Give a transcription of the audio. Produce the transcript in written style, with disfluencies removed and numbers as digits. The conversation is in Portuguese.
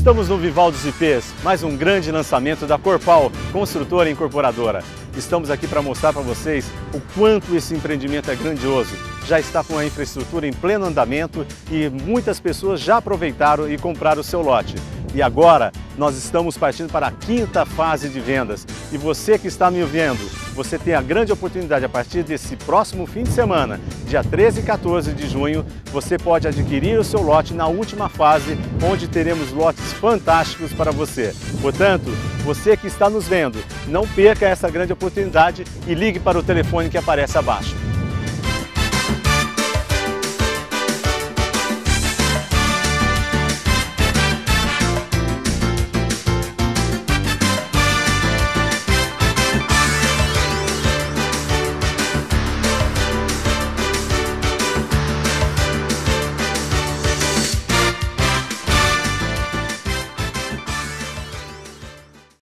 Estamos no Vivaldos IPs, mais um grande lançamento da Corpal, construtora e incorporadora. Estamos aqui para mostrar para vocês o quanto esse empreendimento é grandioso. Já está com a infraestrutura em pleno andamento e muitas pessoas já aproveitaram e compraram o seu lote. E agora nós estamos partindo para a quinta fase de vendas. E você que está me vendo, você tem a grande oportunidade a partir desse próximo fim de semana, dia 13 e 14 de junho, você pode adquirir o seu lote na última fase, onde teremos lotes fantásticos para você. Portanto, você que está nos vendo, não perca essa grande oportunidade e ligue para o telefone que aparece abaixo.